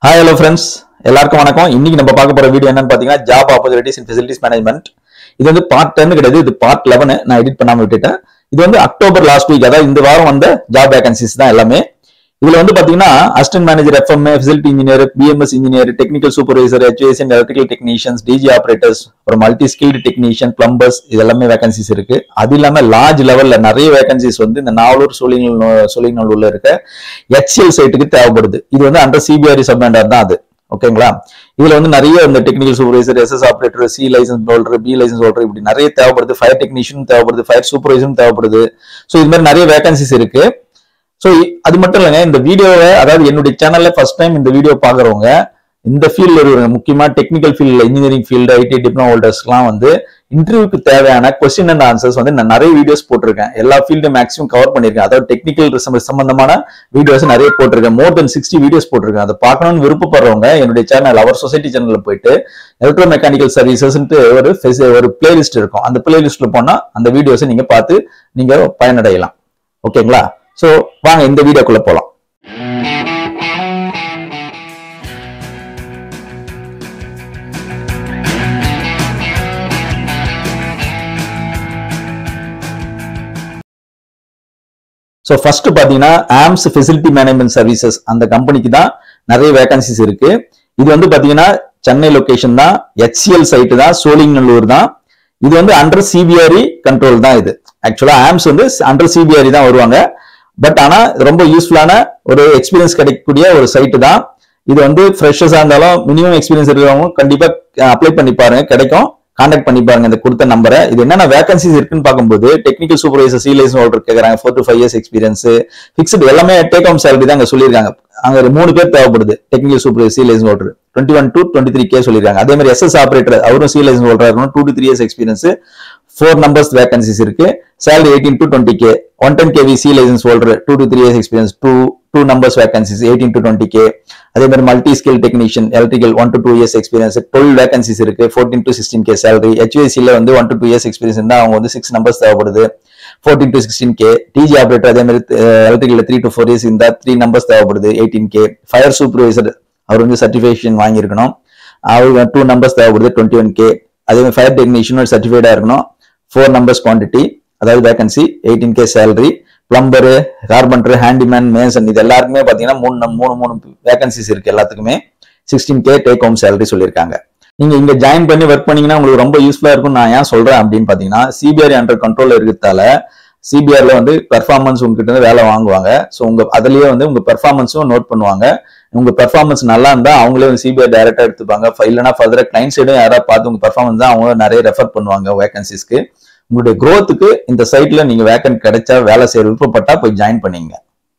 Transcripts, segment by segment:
Hi, hello friends. எல்லாருக்கும் வணக்கம். இன்னைக்கு நம்ம பார்க்க போற வீடியோ என்னன்னு பாத்தீங்கன்னா job opportunities in facilities management. இது வந்து பார்ட் 10 கிடையாது, இது பார்ட் 11 நான் எடிட் பண்ணாம விட்டுட்டேன். இது வந்து அக்டோபர் லாஸ்ட் வீக், அதாவது இந்த வாரம் வந்த ஜாப் வேகன்சிஸ் தான் எல்லாமே. இதுல வந்து பாத்தீங்கன்னா assistant manager, FMA, facility engineer, BMS engineer, technical supervisor, HVAC and electrical technicians, DG operators, ஒரு மல்டி ஸ்கில்டு டெக்னீஷியன், பிளம்பர்ஸ், இது எல்லாமே வேகன்சிஸ் இருக்கு. அது இல்லாம லார்ஜ் லெவல்ல நிறைய வேகன்சிஸ் வந்து இந்த நாவலூர் சோழிங்கநல்லூர்ல இருக்க HCL சைட்டுக்கு தேவைப்படுது. இது வந்து அண்டர் சிபிஆர்இ சப்மெண்டர் தான் அது. ஓகேங்களா? இதுல வந்து நிறைய இந்த technical supervisor, SS operator, C licence holder, B licence holder, இப்படி நிறைய தேவைப்படுது. ஃபயர் டெக்னீஷியன் தேவைப்படுது, ஃபயர் சூப்பர்வைசரும் தேவைப்படுது. ஸோ இது மாதிரி நிறைய வேகன்சிஸ் இருக்கு. ஸோ அது மட்டும் இல்லைங்க, இந்த வீடியோவை, அதாவது என்னுடைய சேனல்ல ஃபர்ஸ்ட் டைம் இந்த வீடியோ பாக்குறவங்க, இந்த ஃபீல்ட்ல இருக்கிற முக்கியமா டெக்னிக்கல் ஃபீல்ட்ல, இன்ஜினியரிங் ஃபீல்டு, ஐடி டிப்ளமோ ஹோல்டர்ஸ்லாம் வந்து இன்டர்வியூக்கு தேவையான கொஸ்டின் அண்ட் ஆன்சர்ஸ் வந்து நான் நிறைய வீடியோஸ் போட்டிருக்கேன். எல்லா ஃபீல்டும் மேக்ஸிமம் கவர் பண்ணிருக்கேன். அதாவது டெக்னிக்கல் சம்பந்தமான வீடியோஸ் நிறைய போட்டிருக்கேன். மோர் தென் 60 வீடியோஸ் போட்டிருக்கேன். அதை பார்க்கணும்னு விருப்பப்படுறவங்க என்னுடைய சேனல், அவர் சொசைட்டி சேனல்ல போயிட்டு எலக்ட்ரோ மெக்கானிக்கல் சர்வீசஸ் ஒரு பிளேலிஸ்ட் இருக்கும். அந்த பிளேலிஸ்ட்ல போனா அந்த வீடியோஸை நீங்க பார்த்து நீங்க பயனடையலாம். ஓகேங்களா? சோ வாங்க இந்த வீடியோக்குள்ள போலாம். ஸோ ஃபர்ஸ்ட் பாத்தீங்கன்னா ஆம்ஸ் ஃபெசிலிட்டி மேனேஜ்மெண்ட் சர்வீசஸ், அந்த கம்பெனிக்கு தான் நிறைய வேகன்சிஸ் இருக்கு. இது வந்து பாத்தீங்கன்னா சென்னை லொகேஷன் தான், HCL சைட்டு தான், சோழிங்கநல்லூர் தான். இது வந்து அண்டர் சிபிஆர்இ கண்ட்ரோல் தான். இது ஆக்சுவலா ஆம்ஸ் வந்து அண்டர் சிபிஆர்இ தான் வருவாங்க. பட் ஆனா ரொம்ப யூஸ்ஃபுல்லான ஒரு எக்ஸ்பீரியன்ஸ் கிடைக்கக்கூடிய ஒரு சைட்டு தான். இது வந்து ஃப்ரெஷர்ஸா இருந்தாலும் மினிமம் எக்ஸ்பீரியன்ஸ் இருக்கிறவங்க கண்டிப்பா அப்ளை பண்ணி பாருங்க, கிடைக்கும். கான்டாக்ட் பண்ணி பாருங்க இந்த கொடுத்த நம்பரை. இது என்னென்ன வேகன்சிஸ் இருக்குன்னு பார்க்கும்போது, technical supervisor, C licence holder கேட்கறாங்க, 4 to 5 years எக்ஸ்பீரியன்ஸ், ஃபிக்ஸ்டு எல்லாமே டேக் ஹோம் சேலரி தான் அங்க சொல்லியிருக்காங்க. அங்க 3 பேர் தேவைப்படுது. Technical supervisor, C licence holder 21 to 23K சொல்லியிருக்காங்க. அதே மாதிரி SS ஆபரேட்டர், அவரும் C லைசன்ஸ் ஹோல்டரா இருக்கணும், 2 to 3 years experience, 4 numbers vacancies இருக்கு. Salary 18 to 20K. 110 kV C licence holder, 2 to 3 years experience, 2 numbers vacancies 18 to 20K. அதே மாதிரி multi skill technician, electrical 1 to 2 years experience, 12 vacancies இருக்கு. 14 to 16K salary. HVAC ல வந்து 1 to 2 years experience இருந்தா அவங்க வந்து 6 numbers தேவைப்படுது, 14 to 16K. டிஜி ஆபரேட்டர் அதே மாதிரி எலக்ட்ரிக்கல் 3 to 4 years இருந்தா 3 numbers தேவைப்படுது, 18K. ஃபயர் சூப்பர்வைசர், அவர் வந்து சர்டிஃபிகேஷன் வாங்கியிருக்கணும், அவருக்கு 2 numbers தேவைப்படுது, 21K. அதே மாதிரி ஃபயர் டெக்னீஷியன் சர்டிஃபைடா இருக்கணும், 4 numbers குவான்டிட்டி, அதாவது vacancy 18K salary. Plumber, carpenter, handyman, mason, இது எல்லாருக்குமே பாத்தீங்கன்னா மூணு வேகன்சிஸ் இருக்கு. எல்லாத்துக்குமே 16K டேக் ஹோம் சேலரி சொல்லியிருக்காங்க. நீங்க இங்க ஜாயின் பண்ணி ஒர்க் பண்ணீங்கன்னா உங்களுக்கு ரொம்ப யூஸ்ஃபுல்லா இருக்கும். நான் ஏன் சொல்றேன் அப்படின்னு பாத்தீங்கன்னா, சிபிஆர்இ அண்டர் கண்ட்ரோல்ல இருக்கிறதால சிபிஆர்ல வந்து பெர்ஃபார்மன்ஸ் உங்ககிட்ட இருந்து வேலை வாங்குவாங்க. ஸோ அதுலயே வந்து உங்க பெர்ஃபார்மன்ஸும் நோட் பண்ணுவாங்க. உங்க பெர்ஃபார்மன்ஸ் நல்லா இருந்தா அவங்களே வந்து சிபிஆர் டைரக்டா எடுத்துப்பாங்க. இல்லைன்னா ஃபர்தரா கிளைண்ட் சைடும் யாராவது பார்த்து உங்க பெர்ஃபார்மன்ஸ் தான் அவங்க நிறைய ரெஃபர் பண்ணுவாங்க வேகன்சிஸ்க்கு. உங்களுடைய growthக்கு இந்த சைட்ல நீங்க வேக்கன்ட் கிடைச்சா, வேலை செய்ய விருப்பப்பட்டா போய் ஜாயின் பண்ணீங்க.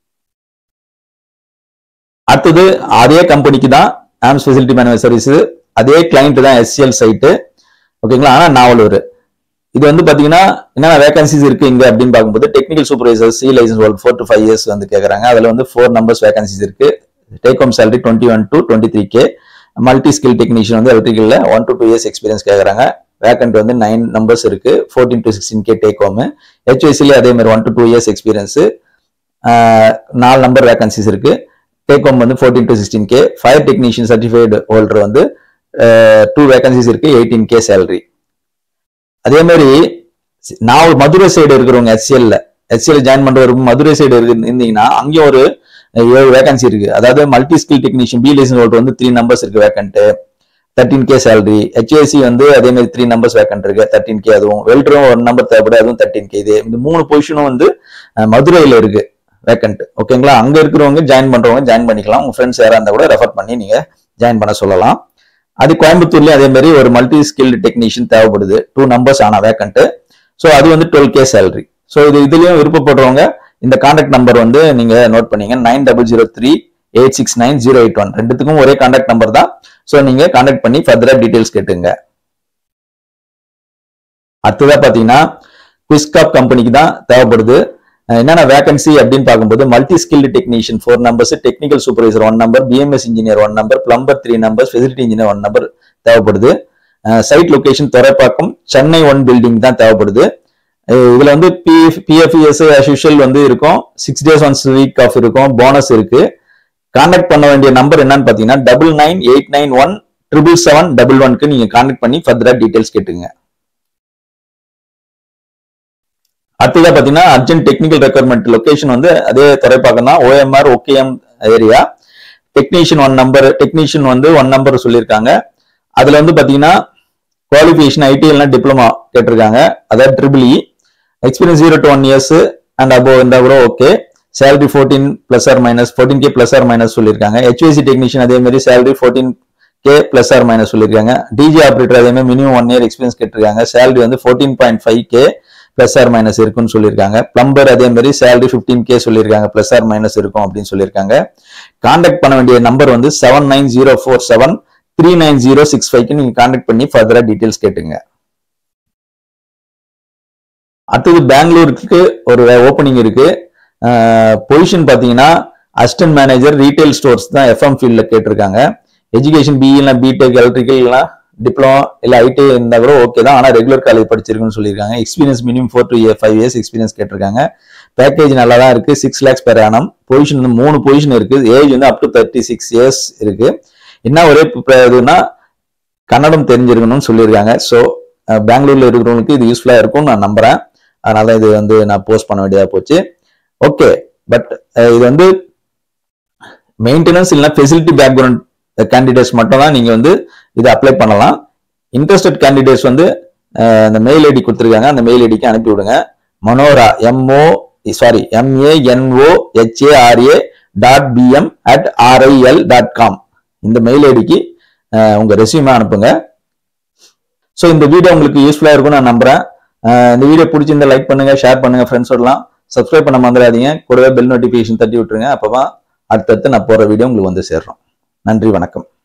அடுத்தது அதே கம்பெனிக்கு தான் ஆம்ஸ் ஃபெசிலிட்டி மேனேஜ்மெண்ட் சர்வீஸ், அதே கிளைண்ட் தான் HCL சைட்டு. ஓகேங்களா? ஆனா நாவலூர். இது வந்து பாத்தீங்கன்னா என்னென்ன வேகன்சிஸ் இருக்கு இங்க அப்படின்னு பார்க்கும்போது, technical supervisor, C licence holder 4 to 5 years வந்து கேட்கறாங்க. அதுல வந்து 4 numbers வேகன்சிஸ் இருக்கு. Take home salary 21 to 23K. Multi skill technician வந்து எலக்ட்ரிக்கல்ல 1 to 2 years எக்ஸ்பீரியன்ஸ் கேட்கறாங்க. வேக்கன்ட் வந்து 9 numbers இருக்கு, 14 to 16K take home. HVAC அதே மாதிரி 1 to 2 years experience, 4 number vacancies இருக்கு. டேக் ஹோம் வந்து 14 to 16K. Fire technician certified holder வந்து 2 வேகன்சிஸ் இருக்கு, 18K சேலரி. அதே மாதிரி நான் மதுரை சைடு இருக்கிறவங்க HCL ஜாயின் பண்றவருக்கு மதுரை சைடு இருந்தீங்கன்னா அங்கேயும் ஒரு 7 வேகன்சி இருக்கு. அதாவது multi skill technician, B licence holder வந்து 3 numbers இருக்கு வேக்கன்ட், 13K சேலரி. HVAC வந்து அதே மாதிரி 3 numbers வேக்கன்ட் இருக்கு, 13K. அதுவும் வெல்டரும் 1 number தேவைப்படுது, அதுவும் 13K. இந்த 3 பொசிஷனும் வந்து மதுரையில இருக்கு வேக்கன்ட். ஓகேங்களா? அங்க இருக்கிறவங்க ஜாயின் பண்றவங்க ஜாயின் பண்ணிக்கலாம். உங்க ஃப்ரெண்ட்ஸ் யாரா இருந்தா கூட ரெஃபர் பண்ணி நீங்க ஜாயின் பண்ண சொல்லலாம். அது கோயம்புத்தூர்லயும் அதே மாதிரி ஒரு மல்டி ஸ்கில்டு டெக்னீஷியன் தேவைப்படுது, 2 numbers ஆனா வேக்கன்ட். ஸோ அது வந்து 12K சேலரி. ஸோ இதுலயும் விருப்பப்படுறவங்க இந்த கான்டாக்ட் நம்பர் வந்து நீங்க நோட் பண்ணீங்க, 9003869081. ரெண்டுத்துக்கும் ஒரே கான்டாக்ட் நம்பர் தான். ஸோ நீங்க கான்டாக்ட் பண்ணி ஃபர்தரா டீடைல்ஸ் கேட்டுங்க. அடுத்ததா பாத்தீங்கன்னா குவிஸ்காப் கம்பெனிக்கு தான் தேவைப்படுது. என்னென்ன வேகன்சி அப்படின்னு பார்க்கும்போது, multi skilled technician 4 numbers, technical supervisor 1 number, BMS engineer 1 number, plumber 3 numbers, facility engineer 1 number தேவைப்படுது. Site location Thoraipakkam, Chennai 1 building தான் தேவைப்படுது. இதுல வந்து PFES as usual வந்து இருக்கும், 6 days once week ஆஃப் இருக்கும், போனஸ் இருக்கு. கான்டாக்ட் பண்ண வேண்டிய நம்பர் என்னன்னு பாத்தீங்கன்னா 9989177711 நீங்க கான்டாக்ட் பண்ணி ஃபர்தரா டீடைல்ஸ் கேட்டுங்க. அடுத்ததா பாத்தீங்கன்னா அர்ஜென்ட் டெக்னிக்கல் ரெக்யர்மெண்ட் லொகேஷன் வந்து அதே துறைப்பாக்கம் தான், OMR OKM ஏரியா. டெக்னீஷியன் 1 நம்பர் சொல்லியிருக்காங்க. அதுல வந்து பாத்தீங்கன்னா குவாலிஃபிகேஷன் ஐடிஎல்னா டிப்ளமா கேட்டிருக்காங்க, அதாவது EEE. Experience 0 to 1 years and above இருந்தா கூட okay. Salary 14K plus or minus சொல்லியிருக்காங்க. HVAC டெக்னீஷியன் அதே மாதிரி salary 14K plus or minus சொல்லியிருக்காங்க. டிஜி ஆபரேட்டர் அதே மாதிரி மினிமம் 1 year எக்ஸ்பீரியன்ஸ் கேட்டிருக்காங்க. சேலரி வந்து 14.5K பிளஸ் ஆர் மைனஸ் இருக்குன்னு சொல்லியிருக்காங்க. பிளம்பர் அதே மாதிரி சேலரி 15K சொல்லியிருக்காங்க, பிளஸ் ஆர் மைனஸ் இருக்கும் அப்படின்னு சொல்லியிருக்காங்க. கான்டாக்ட் பண்ண வேண்டிய நம்பர் வந்து 7904739065 நீங்க கான்டாக்ட் பண்ணி ஃபர்தரா டீடைல்ஸ் கேட்டுங்க. அடுத்தது பெங்களூருக்கு ஒரு ஓப்பனிங் இருக்கு. பொசிஷன் பாத்தீங்கன்னா அசிஸ்டன்ட் மேனேஜர் ரீட்டைல் ஸ்டோர்ஸ் தான் FM ஃபீல்ட்ல கேட்டிருக்காங்க. Education BE BTech electrical diploma இல்ல ஐடி இருந்தா கூட ஓகே தான், ஆனா ரெகுலர் காலேஜ் படிச்சிருக்குன்னு சொல்லியிருக்காங்க. Experience minimum 4 to 5 years experience கேட்டிருக்காங்க. பேக்கேஜ் நல்லா தான் இருக்கு, 6 lakhs per annum. பொசிஷன் வந்து 3 பொசிஷன் இருக்கு. ஏஜ் வந்து அப் டு 36 years இருக்கு. என்ன ஒரே இதுன்னா கன்னடம் தெரிஞ்சிருக்கணும்னு சொல்லியிருக்காங்க. ஸோ பெங்களூர்ல இருக்கிறவங்களுக்கு இது யூஸ்ஃபுல்லா இருக்கும்னு நான் நம்புறேன். அதனால இது வந்து நான் போஸ்ட் பண்ண வேண்டியதா போச்சு. ஓகே, பட் இது வந்து மெயின்டெனன்ஸ் இல்லைன்னா ஃபெசிலிட்டி பேக்ரவுண்ட் கேண்டிடேட்ஸ் மட்டும் தான் நீங்க வந்து இதை அப்ளை பண்ணலாம். இன்ட்ரெஸ்டட் கேண்டிடேட்ஸ் வந்து அந்த மெயில் ஐடி கொடுத்துருக்காங்க, அந்த மெயில் ஐடிக்கு அனுப்பி விடுங்க. மனோரா MANOHARA.BM@RIL.com இந்த மெயில் ஐடிக்கு உங்க ரெஸ்யூமே அனுப்புங்க. ஸோ இந்த வீடியோ உங்களுக்கு யூஸ்ஃபுல்லா இருக்கும்னு நான் நம்புறேன். இந்த வீடியோ பிடிச்சிருந்தா லைக் பண்ணுங்க, ஷேர் பண்ணுங்க, ஃப்ரெண்ட்ஸோடலாம் சப்ஸ்கிரைப் பண்ண மறந்துடாதீங்க. கூடவே பெல் நோட்டிபிகேஷன் தட்டி விட்டுருங்க. அப்பதான் அடுத்தடுத்து நான் போற வீடியோ உங்களுக்கு வந்து சேர்றோம். நன்றி, வணக்கம்.